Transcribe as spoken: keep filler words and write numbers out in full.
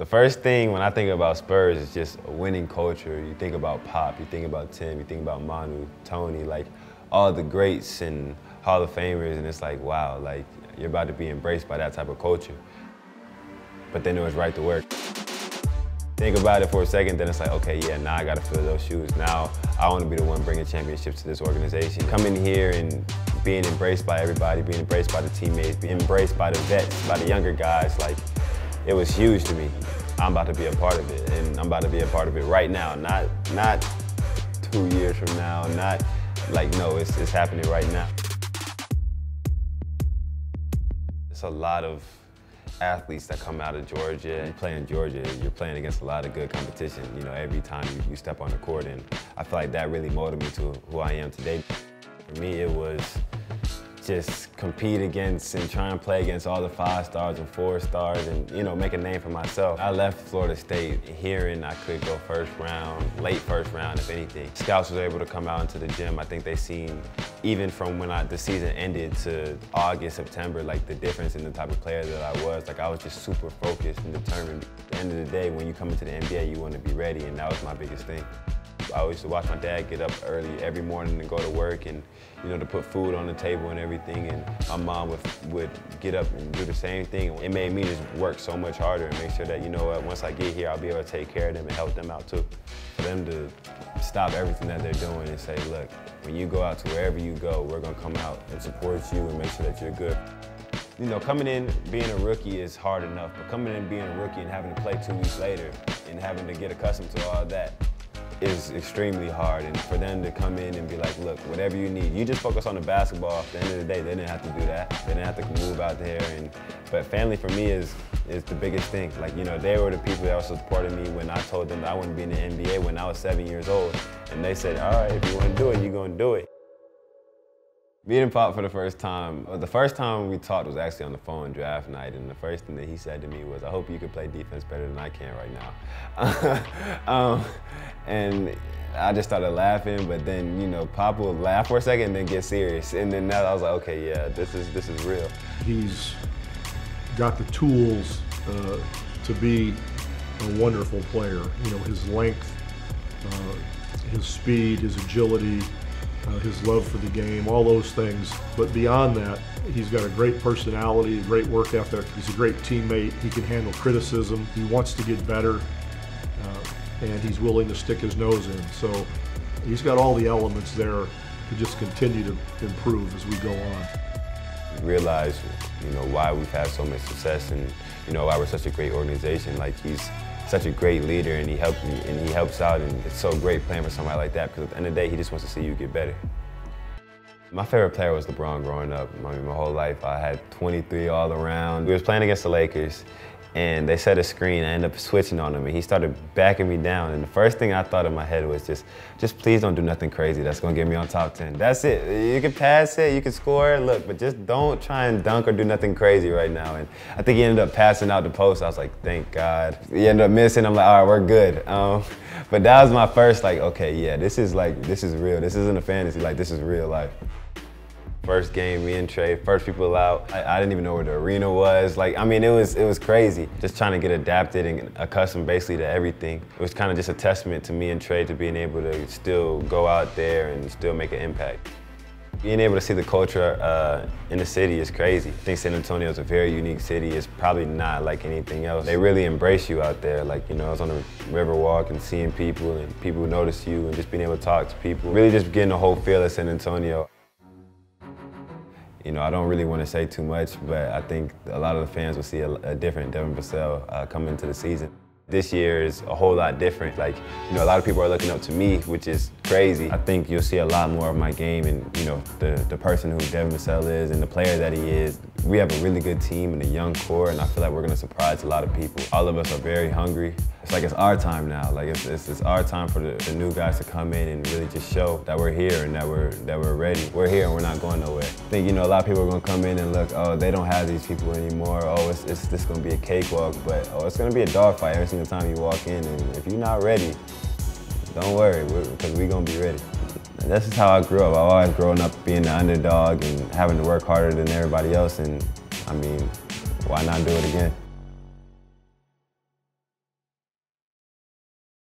The first thing when I think about Spurs is just a winning culture. You think about Pop, you think about Tim, you think about Manu, Tony, like all the greats and Hall of Famers, and it's like, wow, like you're about to be embraced by that type of culture. But then it was right to work. Think about it for a second, then it's like, okay, yeah, now I gotta fill those shoes. Now I wanna be the one bringing championships to this organization. Coming here and being embraced by everybody, being embraced by the teammates, being embraced by the vets, by the younger guys, like, it was huge to me. I'm about to be a part of it, and I'm about to be a part of it right now, not, not two years from now, not like, no, it's, it's happening right now. It's a lot of athletes that come out of Georgia. You play in Georgia, you're playing against a lot of good competition, you know, every time you, you step on the court, and I feel like that really molded me to who I am today. For me, it was just compete against and try and play against all the five stars and four stars and, you know, make a name for myself. I left Florida State hearing I could go first round, late first round, if anything. Scouts was able to come out into the gym. I think they seen, even from when I, the season ended to August, September, like the difference in the type of player that I was. Like I was just super focused and determined. At the end of the day, when you come into the N B A, you want to be ready, and that was my biggest thing. I always used to watch my dad get up early every morning and go to work, and you know, to put food on the table and everything, and my mom would, would get up and do the same thing. It made me just work so much harder and make sure that, you know what, once I get here, I'll be able to take care of them and help them out too. For them to stop everything that they're doing and say, look, when you go out to wherever you go, we're gonna come out and support you and make sure that you're good. You know, coming in, being a rookie is hard enough, but coming in being a rookie and having to play two weeks later and having to get accustomed to all that is extremely hard. And for them to come in and be like, look, whatever you need, you just focus on the basketball. At the end of the day, they didn't have to do that. They didn't have to move out there. And but family for me is is the biggest thing. Like, you know, they were the people that were supporting me when I told them that I wanted to be in the N B A when I was seven years old. And they said, all right, if you want to do it, you're going to do it. Meeting Pop for the first time, the first time we talked was actually on the phone draft night, and the first thing that he said to me was, I hope you can play defense better than I can right now. um, and I just started laughing, but then, you know, Pop would laugh for a second and then get serious. And then now I was like, okay, yeah, this is, this is real. He's got the tools uh, to be a wonderful player. You know, his length, uh, his speed, his agility, Uh, his love for the game, all those things. But beyond that, he's got a great personality, a great work ethic. He's a great teammate. He can handle criticism. He wants to get better, uh, and he's willing to stick his nose in. So he's got all the elements there to just continue to improve as we go on. Realize, you know, why we've had so much success, and you know, why we're such a great organization. Like, he's such a great leader, and he helps me, and he helps out, and it's so great playing for somebody like that, because at the end of the day, he just wants to see you get better. My favorite player was LeBron growing up. I mean, my whole life, I had twenty-three all around. We was playing against the Lakers, and they set a screen. I ended up switching on him, and he started backing me down. And the first thing I thought in my head was just, just please don't do nothing crazy that's gonna get me on top ten. That's it. You can pass it, you can score, look, but just don't try and dunk or do nothing crazy right now. And I think he ended up passing out the post. I was like, thank God. He ended up missing. I'm like, all right, we're good. Um, but that was my first, like, okay, yeah, this is like, this is real. This isn't a fantasy, like, this is real life. First game, me and Trey, first people out. I, I didn't even know where the arena was. Like, I mean, it was it was crazy. Just trying to get adapted and accustomed basically to everything. It was kind of just a testament to me and Trey to being able to still go out there and still make an impact. Being able to see the culture uh, in the city is crazy. I think San Antonio is a very unique city. It's probably not like anything else. They really embrace you out there. Like, you know, I was on the Riverwalk and seeing people, and people notice you, and just being able to talk to people. Really just getting the whole feel of San Antonio. You know, I don't really want to say too much, but I think a lot of the fans will see a, a different Devin Vassell uh, come into the season. This year is a whole lot different. Like, you know, a lot of people are looking up to me, which is crazy. I think you'll see a lot more of my game, and, you know, the, the person who Devin Vassell is and the player that he is. We have a really good team and a young core, and I feel like we're going to surprise a lot of people. All of us are very hungry. It's like it's our time now. Like, it's, it's, it's our time for the, the new guys to come in and really just show that we're here and that we're, that we're ready. We're here and we're not going nowhere. I think, you know, a lot of people are going to come in and look, oh, they don't have these people anymore. Oh, it's, it's this going to be a cakewalk, but oh, it's going to be a dogfight every single time you walk in. And if you're not ready, don't worry, because we're going to be ready. And this is how I grew up. I've always grown up being the underdog and having to work harder than everybody else. And I mean, why not do it again?